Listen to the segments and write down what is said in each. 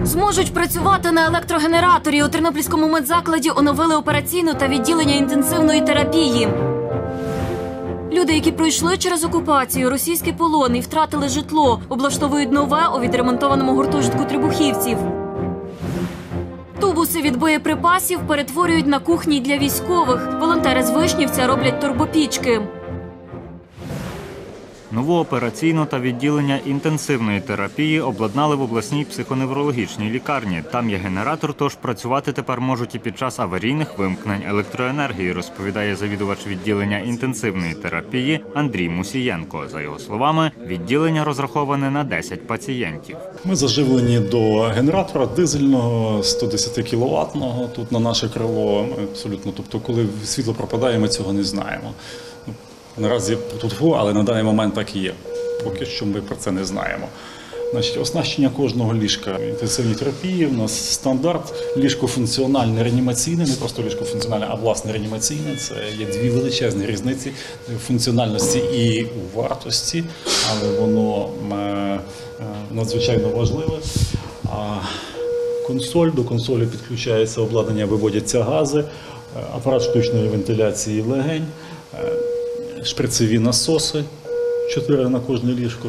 Зможуть працювати на електрогенераторі. У Тернопільському медзакладі оновили операційну та відділення інтенсивної терапії. Люди, які пройшли через окупацію, російський полон і втратили житло, облаштовують нове у відремонтованому гуртожитку трибухівців. Тубуси від боєприпасів перетворюють на кухні для військових. Волонтери з Вишнівця роблять турбопічки. Нову операційну та відділення інтенсивної терапії обладнали в обласній психоневрологічній лікарні. Там є генератор, тож працювати тепер можуть і під час аварійних вимкнень електроенергії, розповідає завідувач відділення інтенсивної терапії Андрій Мусієнко. За його словами, відділення розраховане на 10 пацієнтів. Ми заживлені до генератора дизельного 110 кВт-го тут на наше крило. Абсолютно, тобто, коли світло пропадає, ми цього не знаємо. Наразі тут, але на даний момент так і є. Поки що ми про це не знаємо. Значить, оснащення кожного ліжка інтенсивної терапії у нас стандарт. Ліжко функціональне, реанімаційне, не просто ліжко функціональне, а власне реанімаційне. Це є дві величезні різниці в функціональності і у вартості, але воно надзвичайно важливе. До консолі підключається обладнання, виводяться гази, апарат штучної вентиляції легень, шприцеві насоси, 4 на кожне ліжко,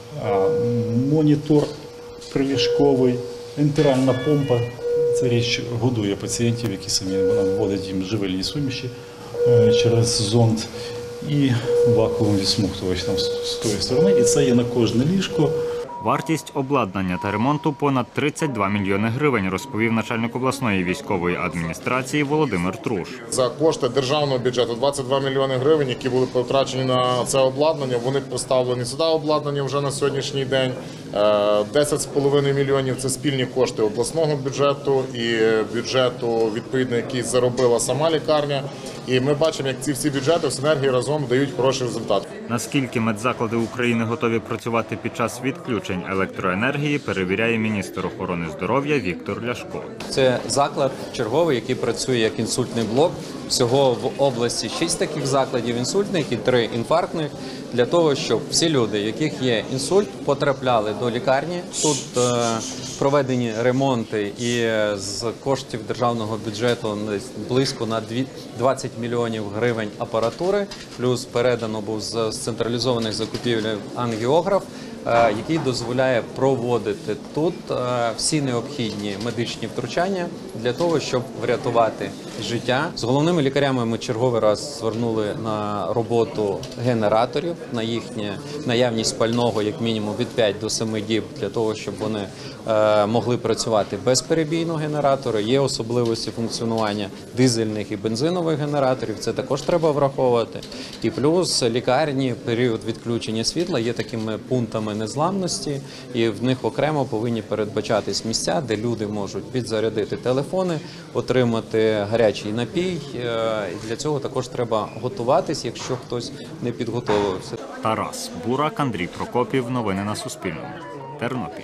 монітор приліжковий, ентеральна помпа. Ця річ годує пацієнтів, які самі, вона вводить їм живильні суміші через зонд, і вакуум відсмоктувач там з тої сторони. І це є на кожне ліжко. Вартість обладнання та ремонту – понад 32 мільйони гривень, розповів начальник обласної військової адміністрації Володимир Труш. За кошти державного бюджету 22 мільйони гривень, які були потрачені на це обладнання, вони поставлені сюди обладнання вже на сьогоднішній день. 10,5 мільйонів – це спільні кошти обласного бюджету і бюджету, відповідно, який заробила сама лікарня. І ми бачимо, як ці всі бюджети в синергії разом дають хороший результат. Наскільки медзаклади України готові працювати під час відключень електроенергії, перевіряє міністр охорони здоров'я Віктор Ляшко. Це заклад черговий, який працює як інсультний блок. Всього в області 6 таких закладів інсультних і 3 інфарктних, для того, щоб всі люди, яких є інсульт, потрапляли до лікарні. Тут проведені ремонти і з коштів державного бюджету близько на 20 мільйонів гривень апаратури, плюс передано був з централізованих закупівель ангіограф, який дозволяє проводити тут всі необхідні медичні втручання для того, щоб врятувати життя. З головними лікарями ми черговий раз звернули на роботу генераторів, на їхню наявність пального як мінімум від 5 до 7 діб, для того, щоб вони могли працювати безперебійно генератори. Є особливості функціонування дизельних і бензинових генераторів, це також треба враховувати. І плюс лікарні, період відключення світла є такими пунктами незламності, і в них окремо повинні передбачатись місця, де люди можуть підзарядити телефони, отримати гарячий напій. І для цього також треба готуватись, якщо хтось не підготовився. Тарас Бурак, Андрій Прокопів. Новини на Суспільному. Тернопіль.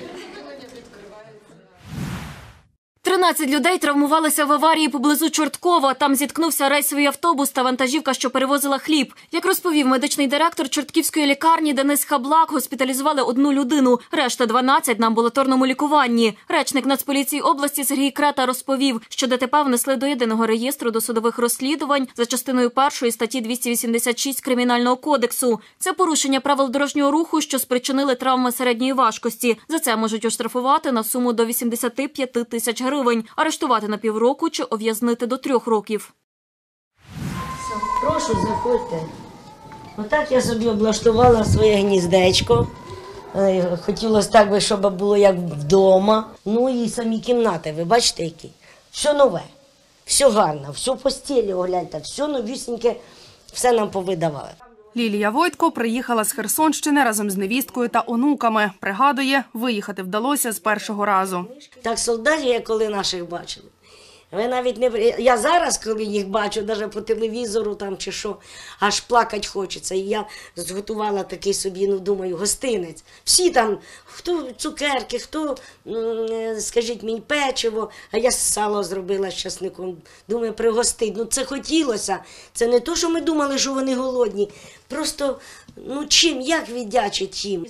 13 людей травмувалися в аварії поблизу Чорткова. Там зіткнувся рейсовий автобус та вантажівка, що перевозила хліб. Як розповів медичний директор Чортківської лікарні Денис Хаблак, госпіталізували 1 людину, решта 12 на амбулаторному лікуванні. Речник Нацполіції області Сергій Крета розповів, що ДТП внесли до єдиного реєстру досудових розслідувань за частиною 1 статті 286 Кримінального кодексу. Це порушення правил дорожнього руху, що спричинили травми середньої важкості. За це можуть оштрафувати на суму до 85 тисяч гривень, арештувати на півроку чи ув'язнити до 3 років. Прошу, заходьте. Отак я собі облаштувала своє гніздечко. Хотілося так, щоб було як вдома. Ну і самі кімнати, ви бачите які? Все нове, все гарно, все в постелі, огляньте, все новісіньке, все нам повидавали. Лілія Войтко приїхала з Херсонщини разом з невісткою та онуками. Пригадує, виїхати вдалося з першого разу. Так солдатів я коли наших бачили. Ви навіть не... Я зараз, коли їх бачу, навіть по телевізору там чи що, аж плакати хочеться. І я зготувала такий собі, ну, думаю, гостинець. Всі там, хто цукерки, хто, скажіть мені, печиво, а я сало зробила з часником. Думаю, пригостить. Ну, це хотілося. Це не то, що ми думали, що вони голодні. Просто, ну, чим, як віддячить їм.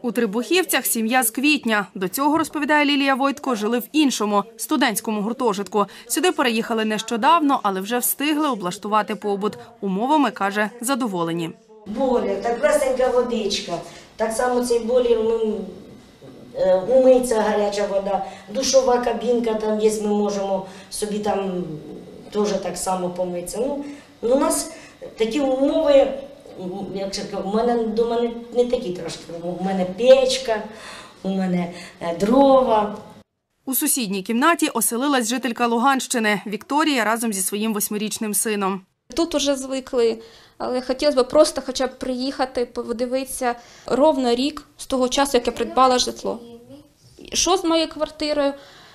У Трибухівцях сім'я з квітня. До цього, розповідає Лілія Войтко, жили в іншому, студентському гуртожитку. Сюди переїхали нещодавно, але вже встигли облаштувати побут. Умовами, каже, задоволені. Бойлер, так пресенька водичка. Так само цей бойлер, умиться гаряча вода, душова кабінка там є, ми можемо собі там теж так само помитися. У нас такі умови, як у мене вдома не такі трошки. У мене печка, у мене дрова. У сусідній кімнаті оселилась жителька Луганщини Вікторія разом зі своїм 8-річним сином. Тут уже звикли, але хотілося б просто хоча б приїхати, подивитися ровно рік з того часу, як я придбала житло. Що з моєю квартирою?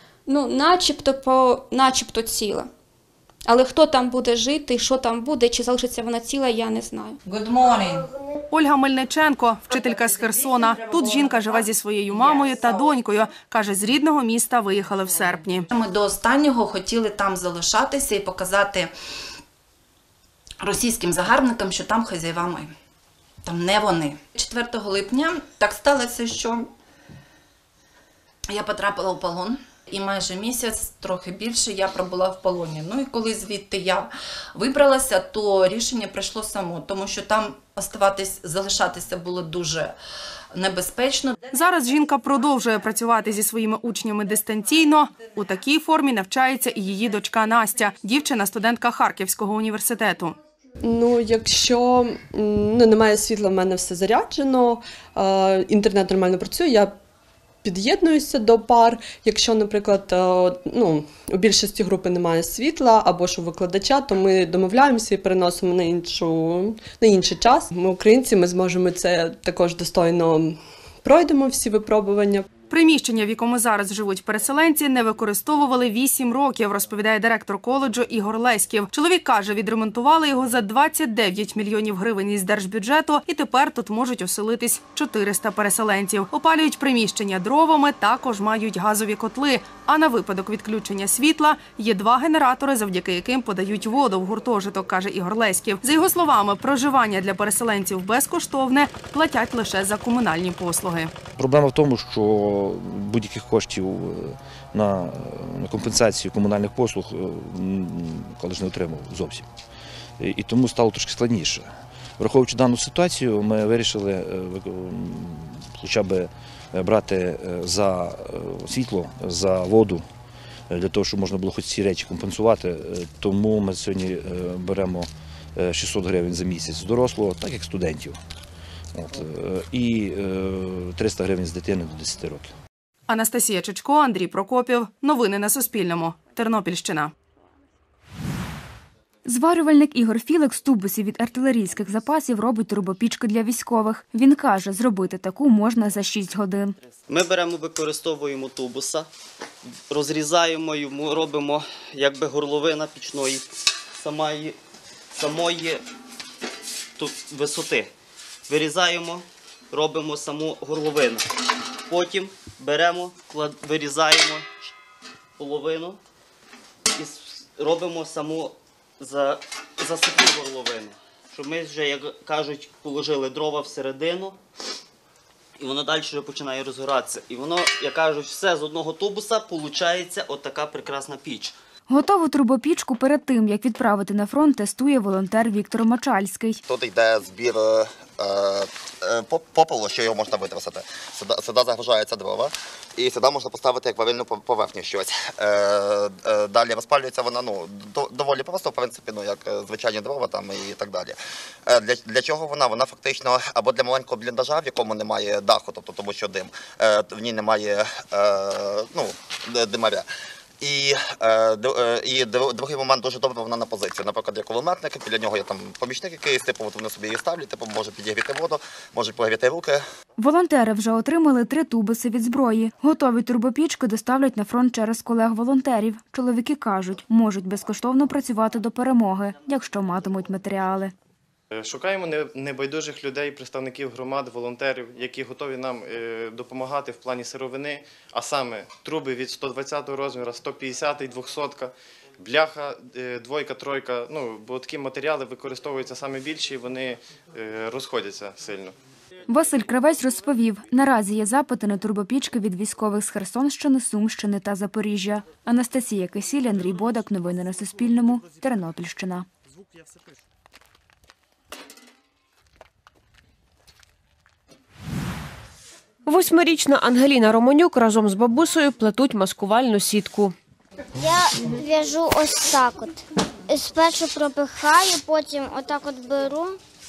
Начебто ціла. Але хто там буде жити, що там буде, чи залишиться вона ціла, я не знаю. Good morning. Ольга Мельниченко, вчителька з Херсона. Тут жінка живе зі своєю мамою та донькою. Каже, з рідного міста виїхали в серпні. Ми до останнього хотіли там залишатися і показати російським загарбникам, що там хазяїва ми. Там не вони. 4 липня так сталося, що я потрапила в полон. І майже місяць, трохи більше, я пробула в полоні. І коли звідти я вибралася, то рішення прийшло само, тому що там залишатися було дуже небезпечно. Зараз жінка продовжує працювати зі своїми учнями дистанційно. У такій формі навчається і її дочка Настя, дівчина-студентка Харківського університету. Якщо немає світла, в мене все заряджено, інтернет нормально працює, я під'єднуюся до пар. Якщо, наприклад, у більшості групи немає світла або ж у викладача, то ми домовляємося і переносимо на інший час. Ми українці, ми зможемо це також достойно пройдемо всі випробування. Приміщення, в якому зараз живуть переселенці, не використовували 8 років, розповідає директор коледжу Ігор Леськів. Чоловік каже, відремонтували його за 29 мільйонів гривень із держбюджету, і тепер тут можуть оселитись 400 переселенців. Опалюють приміщення дровами, також мають газові котли. А на випадок відключення світла є 2 генератори, завдяки яким подають воду в гуртожиток, каже Ігор Леськів. За його словами, проживання для переселенців безкоштовне, платять лише за комунальні послуги. Проблема в тому, що будь-яких коштів на компенсацію комунальних послуг коледж не отримав зовсім. І тому стало трошки складніше. Враховуючи дану ситуацію, ми вирішили хоча б брати за світло, за воду, для того, щоб можна було хоч ці речі компенсувати. Тому ми сьогодні беремо 600 гривень за місяць з дорослого, так як студентів. І 300 гривень з дитини до 10 років. Анастасія Чичко, Андрій Прокопів. Новини на Суспільному. Тернопільщина. Зварювальник Ігор Філик з тубусів від артилерійських запасів робить турбопічки для військових. Він каже, зробити таку можна за 6 годин. Ми використовуємо тубуса, розрізаємо йому, робимо якби горловина пічної самої висоти. Вирізаємо, робимо саму горловину. Потім беремо, вирізаємо половину і робимо саму засипну горловину. Щоб ми вже, як кажуть, положили дрова всередину, і воно далі вже починає розгоратися. І воно, як кажуть, все з одного тубуса виходить отака прекрасна піч. Готову турбопічку перед тим, як відправити на фронт, тестує волонтер Віктор Мачальський. Тут йде збір попелу, що його можна витрусити. Сюди загружаються дрова, і сюди можна поставити як варильну поверхню щось. Далі розпалюється вона доволі просто, в принципі, як звичайні дрова там і так далі. Для чого вона? Вона фактично або для маленького бліндажа, в якому немає даху, тобто тому що дим, в ній немає димаря. І другий момент дуже добре вона на позиції. Наприклад, є кулеметник, біля нього є там помічник якийсь, вони собі її ставлять, може підігріти воду, може погріти руки. Волонтери вже отримали 3 тубуси від зброї. Готові турбопічки доставлять на фронт через колег-волонтерів. Чоловіки кажуть, можуть безкоштовно працювати до перемоги, якщо матимуть матеріали. Шукаємо небайдужих людей, представників громад, волонтерів, які готові нам допомагати в плані сировини, а саме труби від 120-го розміру, 150-й, 200-ка, бляха, двойка, тройка, бо такі матеріали використовуються саме більше і вони розходяться сильно. Василь Кравець розповів, наразі є запити на турбопічки від військових з Херсонщини, Сумщини та Запоріжжя. Анастасія Кисіль, Андрій Бодак. Новини на Суспільному. Тернопільщина. Восьмирічна Ангеліна Романюк разом з бабусею плетуть маскувальну сітку. Я в'яжу ось так от. Спершу пропихаю, потім отак от беру,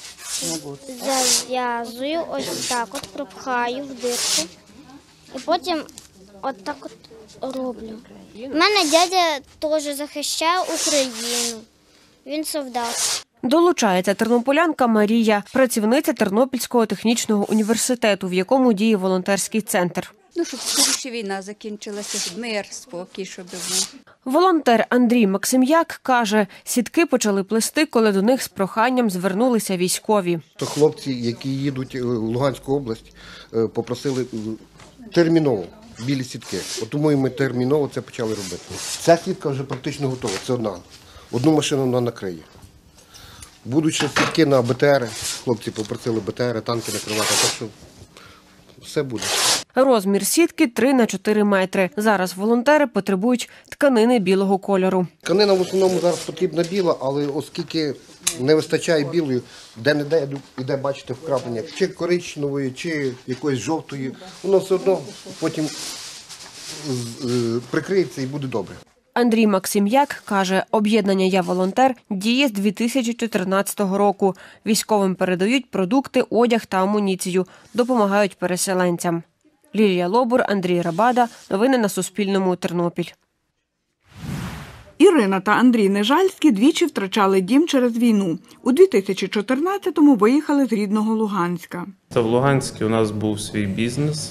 зав'язую, ось так от пропихаю в дирку. І потім отак от роблю. У мене дядя теж захищає Україну. Він солдат. Долучається тернополянка Марія, працівниця Тернопільського технічного університету, в якому діє волонтерський центр. Щоб скоріше війна закінчилася, щоб мир, спокій, щоб був. Волонтер Андрій Максим'як каже, сітки почали плести, коли до них з проханням звернулися військові. То хлопці, які їдуть в Луганську область, попросили терміново білі сітки. От тому і ми терміново це почали робити. Ця сітка вже практично готова, це одна. Одну машину вона накриє. Будуть ще сітки на БТР, хлопці попросили БТР, танки накривати, так що все буде. Розмір сітки 3 на 4 метри. Зараз волонтери потребують тканини білого кольору. Тканина в основному зараз потрібна біла, але оскільки не вистачає білої, де-не-де йде, бачите, вкраплення, чи коричневої, чи якоїсь жовтої, воно все одно потім прикриється і буде добре. Андрій Максим'як каже, об'єднання «Я волонтер» діє з 2014 року. Військовим передають продукти, одяг та амуніцію, допомагають переселенцям. Лілія Лобур, Андрій Рабада. Новини на Суспільному. Тернопіль. Ірина та Андрій Нежальські двічі втрачали дім через війну. У 2014-му виїхали з рідного Луганська. В Луганську у нас був свій бізнес,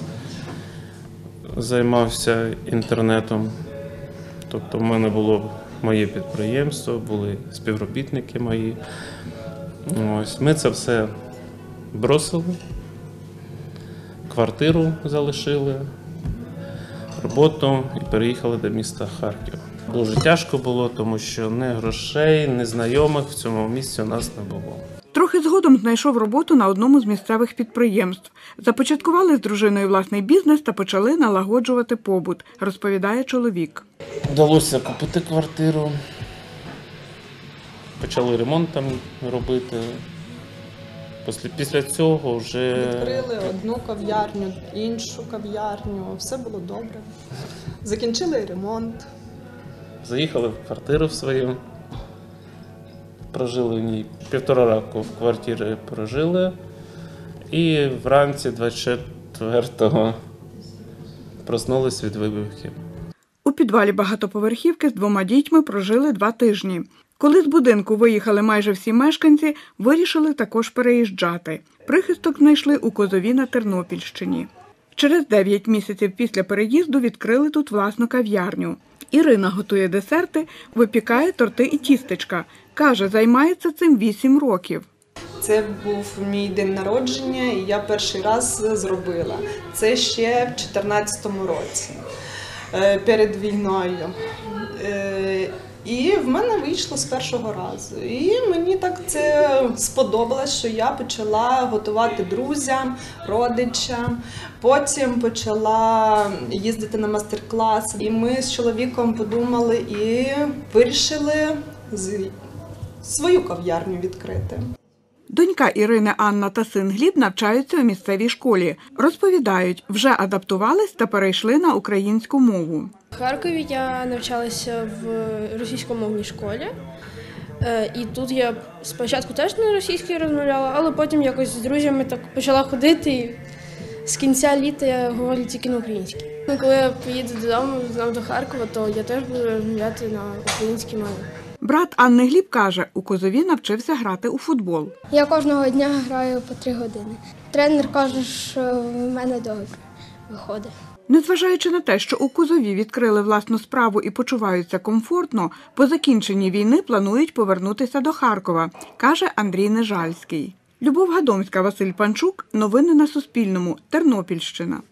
займався інтернетом. Тобто в мене було моє підприємство, були співробітники мої. Ось, ми це все бросили, квартиру залишили, роботу і переїхали до міста Харків. Дуже тяжко було, тому що ні грошей, ні знайомих в цьому місці у нас не було. Трохи згодом знайшов роботу на одному з місцевих підприємств. Започаткували з дружиною власний бізнес та почали налагоджувати побут, розповідає чоловік. Вдалося купити квартиру, почали ремонт там робити. Після цього вже... Відкрили одну кав'ярню, іншу кав'ярню, все було добре. Закінчили ремонт. Заїхали в квартиру свою, прожили в ній 1,5 року в квартирі прожили. І вранці 24-го проснулись від вибухів. У підвалі багатоповерхівки з 2 дітьми прожили 2 тижні. Коли з будинку виїхали майже всі мешканці, вирішили також переїжджати. Прихисток знайшли у Козові на Тернопільщині. Через 9 місяців після переїзду відкрили тут власну кав'ярню. Ірина готує десерти, випікає торти і тістечка. Каже, займається цим 8 років. Це був мій день народження, і я перший раз зробила. Це ще в 2014 році, перед війною. І в мене вийшло з першого разу. І мені так це сподобалось, що я почала готувати друзям, родичам. Потім почала їздити на мастер-клас. І ми з чоловіком подумали і вирішили свою кав'ярню відкрити. Донька Ірини Анна та син Гліб навчаються у місцевій школі. Розповідають, вже адаптувались та перейшли на українську мову. В Харкові я навчалася в російськомовній школі. І тут я спочатку теж на російській розмовляла, але потім якось з друзями так почала ходити. І з кінця літа я говорю тільки на українській. Коли я поїду додому, до Харкова, то я теж буду розмовляти на українській мові. Брат Анни Гліб каже, у Козові навчився грати у футбол. Я кожного дня граю по 3 години. Тренер каже, що в мене добре виходить. Незважаючи на те, що у Козові відкрили власну справу і почуваються комфортно, по закінченні війни планують повернутися до Харкова, каже Андрій Нежальський. Любов Гадомська, Василь Панчук. Новини на Суспільному. Тернопільщина.